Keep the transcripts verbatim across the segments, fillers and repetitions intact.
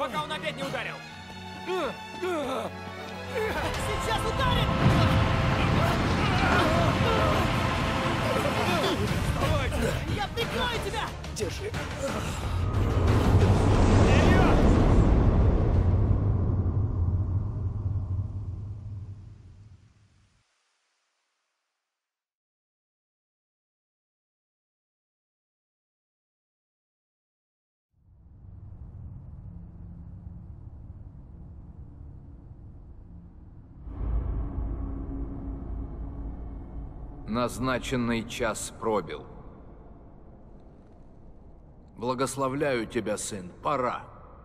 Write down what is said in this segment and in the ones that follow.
пока он опять не ударил. Сейчас ударит! Давайте! Я прикрою тебя! Держи. Назначенный час пробил. Благословляю тебя, сын. Пора.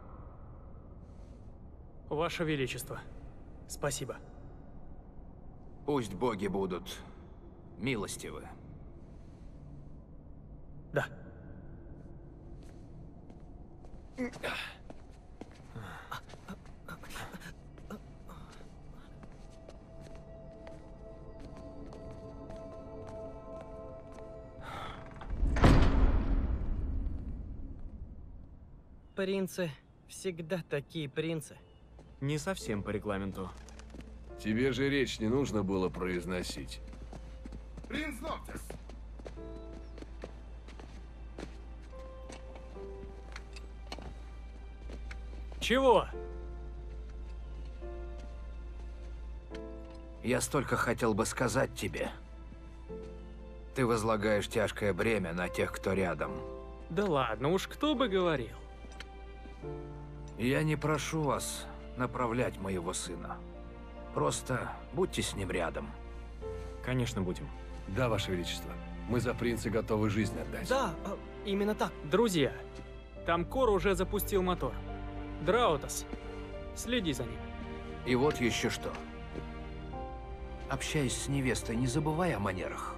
Ваше Величество, спасибо. Пусть боги будут милостивы. Да. Принцы всегда такие принцы. Не совсем по регламенту. Тебе же речь не нужно было произносить. Принц Ноктис! Чего? Я столько хотел бы сказать тебе. Ты возлагаешь тяжкое бремя на тех, кто рядом. Да ладно, уж кто бы говорил. Я не прошу вас направлять моего сына. Просто будьте с ним рядом. Конечно, будем. Да, Ваше Величество. Мы за принца готовы жизнь отдать. Да, а, именно так. Друзья, там Кор уже запустил мотор. Драутас, следи за ним. И вот еще что. Общаясь с невестой, не забывай о манерах.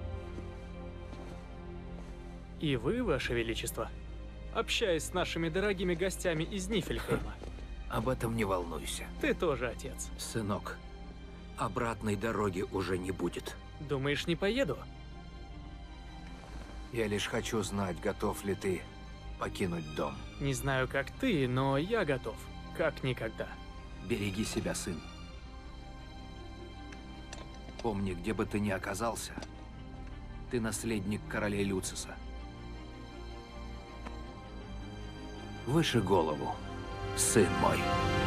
И вы, Ваше Величество, общаясь с нашими дорогими гостями из Нифельхейма. Об этом не волнуйся. Ты тоже отец. Сынок, обратной дороги уже не будет. Думаешь, не поеду? Я лишь хочу знать, готов ли ты покинуть дом. Не знаю, как ты, но я готов. Как никогда. Береги себя, сын. Помни, где бы ты ни оказался, ты наследник королей Люциса. Выше голову, сын мой.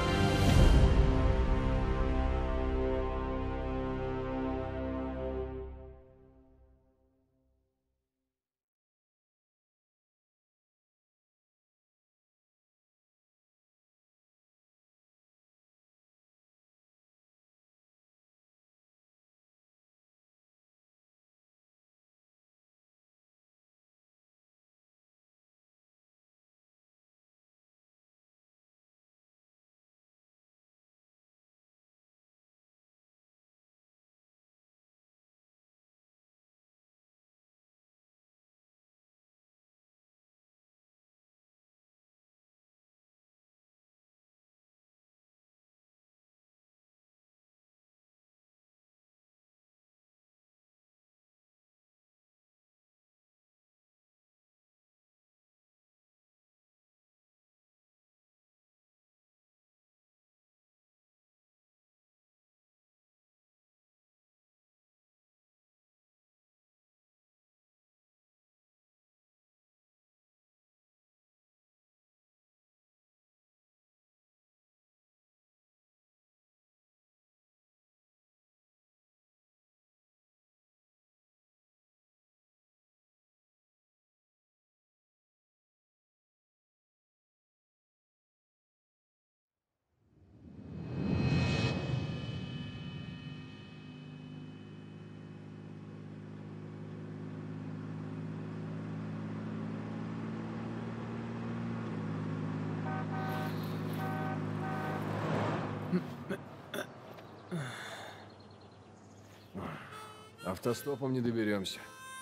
Автостопом не доберемся.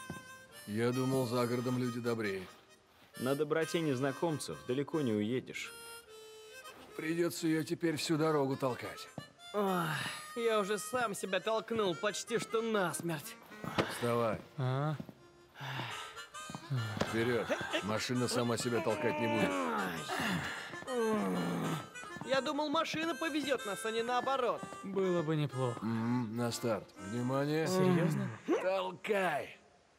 Я думал, за городом люди добрее. На доброте незнакомцев далеко не уедешь. Придется ее теперь всю дорогу толкать. Ох, я уже сам себя толкнул почти что насмерть. Вставай. А? Вперед. Машина сама себя толкать не будет. Ай. Я думал, машина повезет нас, а не наоборот. Было бы неплохо. М, на старт. Внимание. Серьезно? Толкай.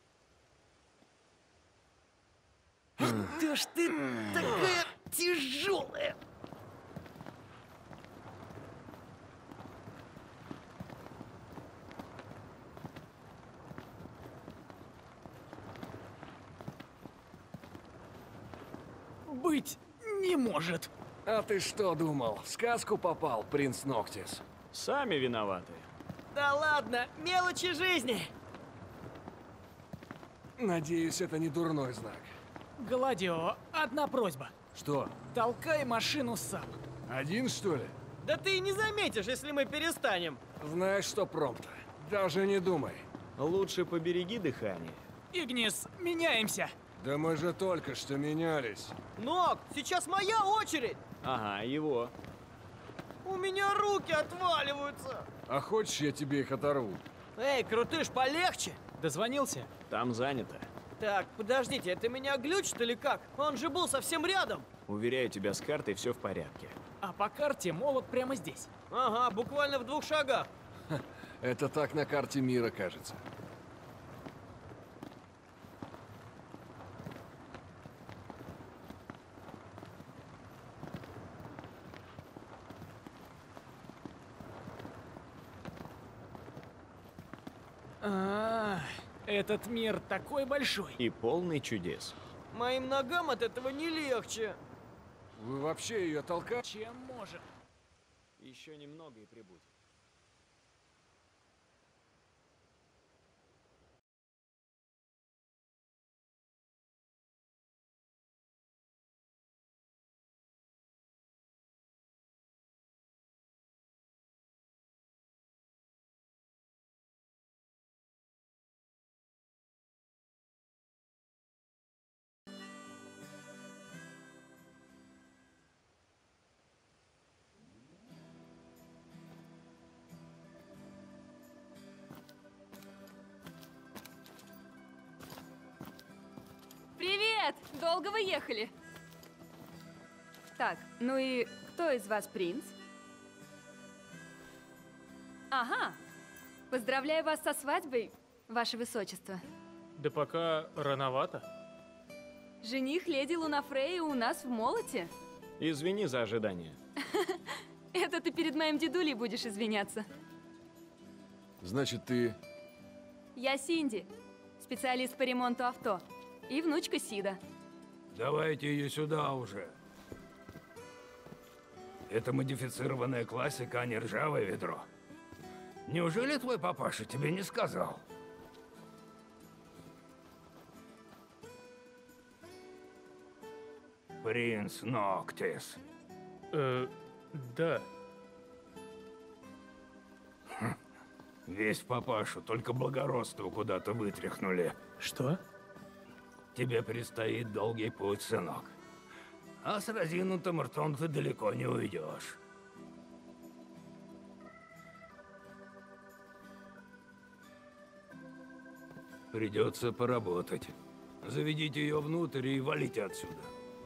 Да ж ты такая тяжелая. Быть не может. А ты что думал? В сказку попал, принц Ноктис? Сами виноваты. Да ладно, мелочи жизни. Надеюсь, это не дурной знак. Гладио, одна просьба. Что, Толкай машину сам. один, что ли? Да ты и не заметишь, если мы перестанем. Знаешь что, Промпта? Даже не думай. Лучше побереги дыхание. Игнис, меняемся. Да мы же только что менялись. Ног, сейчас моя очередь. Ага, его. У меня руки отваливаются. А хочешь, я тебе их оторву? Эй, крутыш, полегче. Дозвонился? Там занято. Так, подождите, это меня глючит или как? Он же был совсем рядом. Уверяю тебя, с картой все в порядке. А по карте молот прямо здесь. Ага, буквально в двух шагах. Это так на карте мира кажется. А, этот мир такой большой. И полный чудес. Моим ногам от этого не легче. Вы вообще ее толкаете? Чем можем? Еще немного и прибудем. Привет! Долго вы ехали? Так, ну и кто из вас принц? Ага. Поздравляю вас со свадьбой, ваше высочество. Да пока рановато. Жених леди Лунафрея у нас в молоте. Извини за ожидание. Это ты перед моим дедулей будешь извиняться. Значит, ты... Я Синди, специалист по ремонту авто. И внучка Сида. Давайте ее сюда уже. Это модифицированная классика, а не ржавое ведро. Неужели твой папаша тебе не сказал? Принц Ноктис. Э, да. Весь папашу, только благородство куда-то вытряхнули. Что? Тебе предстоит долгий путь, сынок. А с разинутым ртом ты далеко не уйдешь. Придется поработать. Заведите ее внутрь и валите отсюда.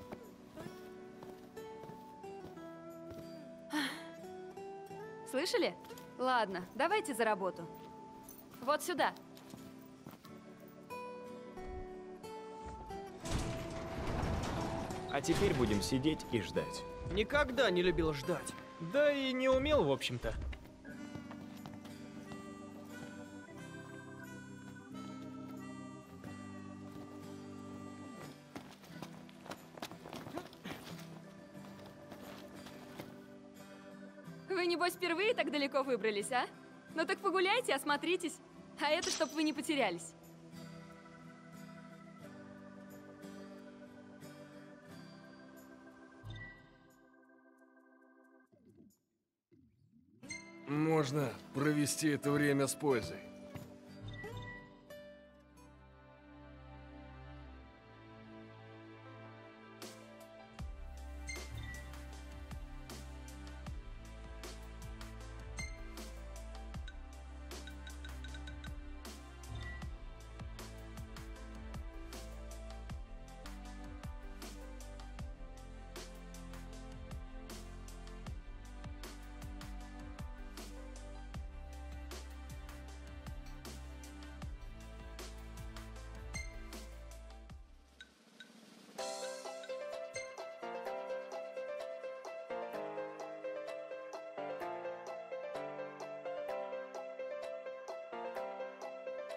Слышали? Ладно, давайте за работу. Вот сюда. А теперь будем сидеть и ждать. Никогда не любил ждать. Да и не умел, в общем-то. Вы, небось, впервые так далеко выбрались, а? Ну так погуляйте, осмотритесь. А это, чтоб вы не потерялись. Можно провести это время с пользой.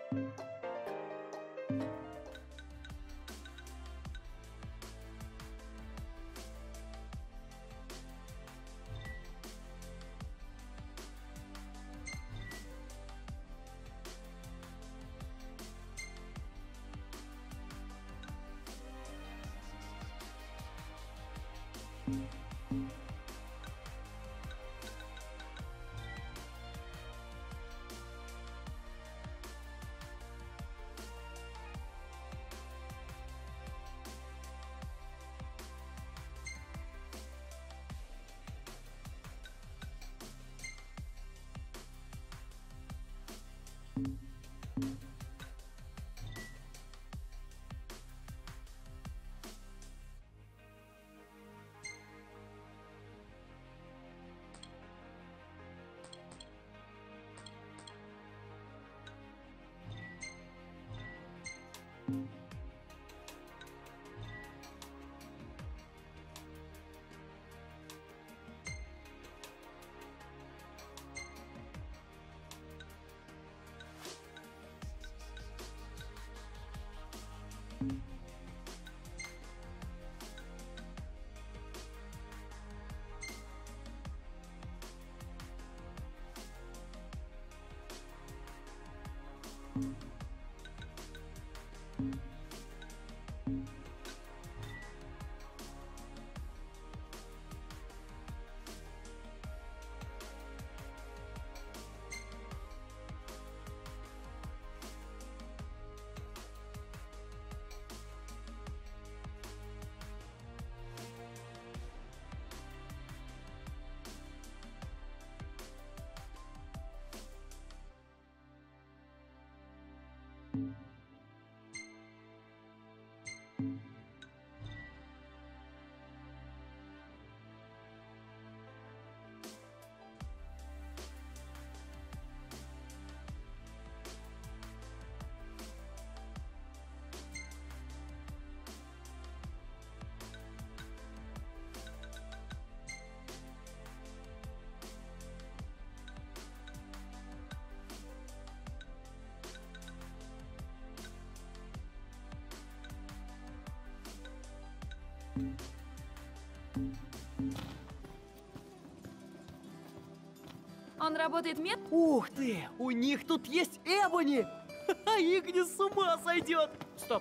Он работает мед? Ух ты! У них тут есть Эбони! Ха-ха, Игнис с ума сойдет! Стоп.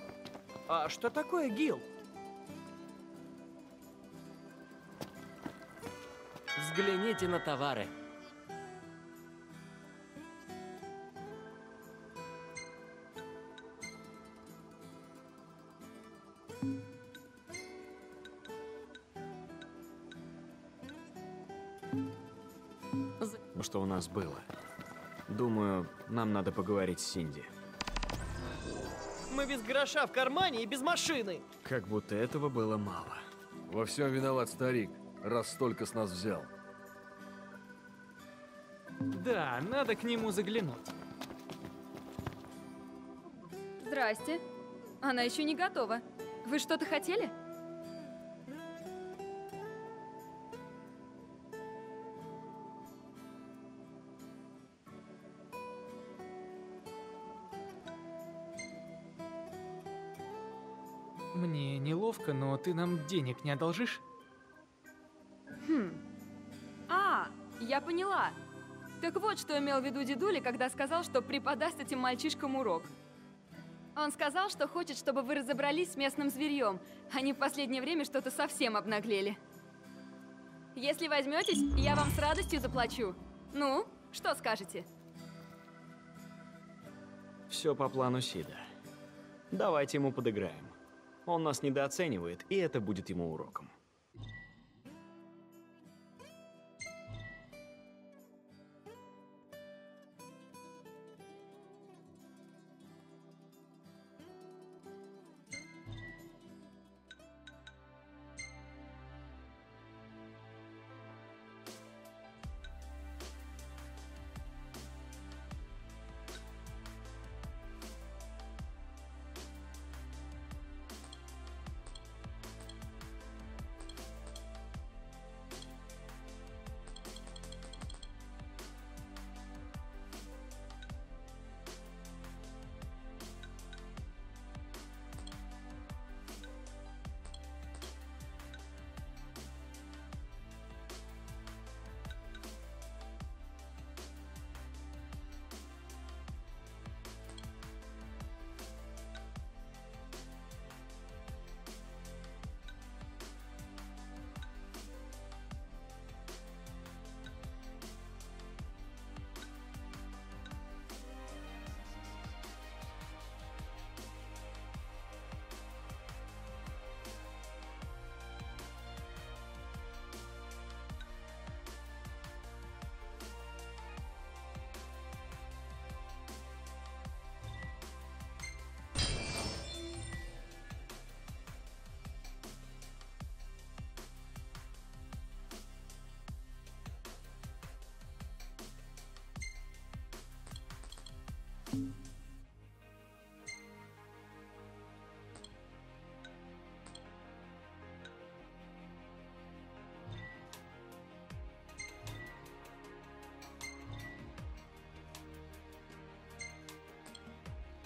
А что такое Гил? Взгляните на товары. Что у нас было? Думаю, нам надо поговорить с Синди. Мы без гроша в кармане и без машины. Как будто этого было мало. Во всем виноват старик, раз столько с нас взял. Да, надо к нему заглянуть. Здрасте. Она еще не готова. Вы что-то хотели? Мне неловко, но ты нам денег не одолжишь? Хм. А, я поняла. Так вот, что имел в виду дедуля, когда сказал, что преподаст этим мальчишкам урок. Он сказал, что хочет, чтобы вы разобрались с местным зверьем. Они в последнее время что-то совсем обнаглели. Если возьметесь, я вам с радостью заплачу. Ну, что скажете? Все по плану Сида. Давайте ему подыграем. Он нас недооценивает, и это будет ему уроком.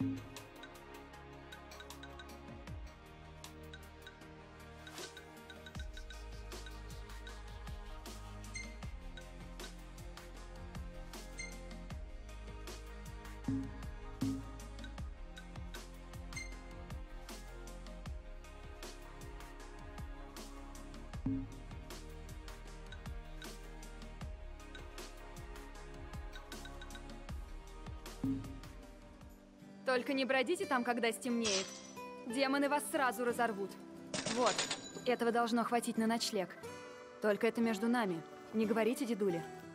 Только не бродите там, когда стемнеет. Демоны вас сразу разорвут. Вот, этого должно хватить на ночлег. Только это между нами. Не говорите дедуле.